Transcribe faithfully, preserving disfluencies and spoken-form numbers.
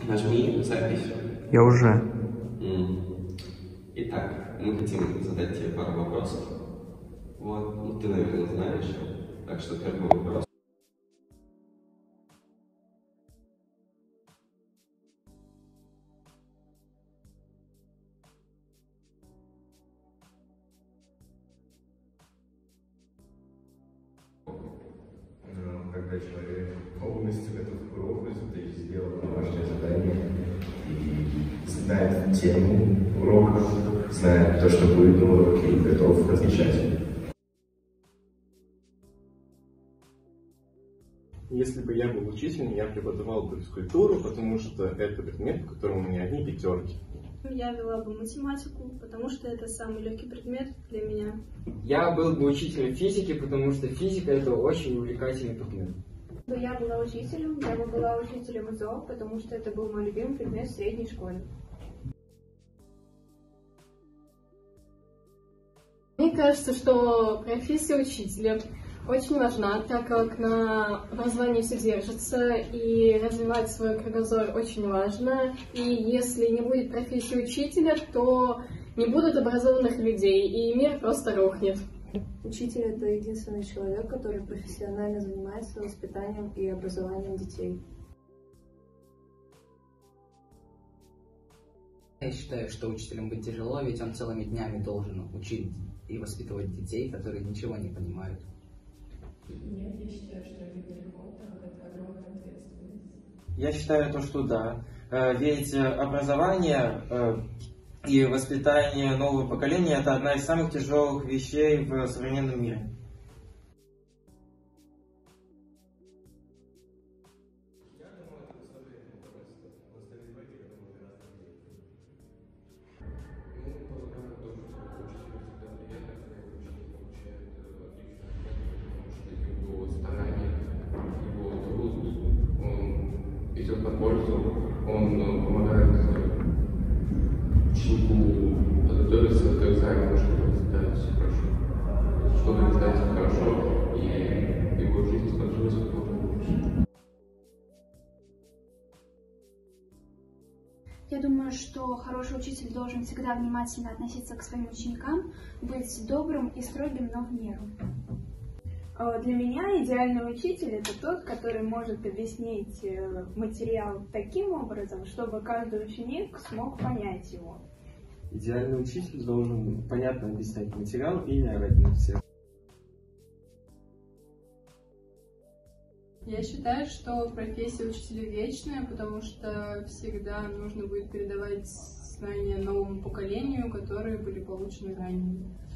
Нажми запись. Я уже. Итак, мы хотим задать тебе пару вопросов. Вот, ну ты, наверное, знаешь. Так что первый вопрос. Когда человек полностью готов к уроку, то есть сделал домашнее задание и знает тему урока, знает то, что будет на уроке, и готов отвечать. Если бы я был учителем, я преподавал бы физкультуру, потому что это предмет, по которому у меня одни пятерки. Я вела бы математику, потому что это самый легкий предмет для меня. Я был бы учителем физики, потому что физика это очень увлекательный предмет. Я была учителем, я бы была учителем ЗОО, потому что это был мой любимый предмет в средней школе. Мне кажется, что профессия учителя очень важна, так как на образовании все держится, и развивать свой кругозор очень важно. И если не будет профессии учителя, то не будут образованных людей, и мир просто рухнет. Учитель – это единственный человек, который профессионально занимается воспитанием и образованием детей. Я считаю, что учителем быть тяжело, ведь он целыми днями должен учить и воспитывать детей, которые ничего не понимают. Нет, я считаю, что это не работа, а это огромная ответственность. Я считаю то, что да. Ведь образование и воспитание нового поколения это одна из самых тяжелых вещей в современном мире. Идет на пользу, он помогает ученику подготовиться к экзамену, чтобы сдать все хорошо, чтобы сдать хорошо, и его жизнь сложилась как можно лучше. Я думаю, что хороший учитель должен всегда внимательно относиться к своим ученикам, быть добрым и строгим, но в меру. Для меня идеальный учитель – это тот, который может объяснить материал таким образом, чтобы каждый ученик смог понять его. Идеальный учитель должен понятно объяснять материал и не орать на всех. Я считаю, что профессия учителя вечная, потому что всегда нужно будет передавать знания новому поколению, которые были получены ранее.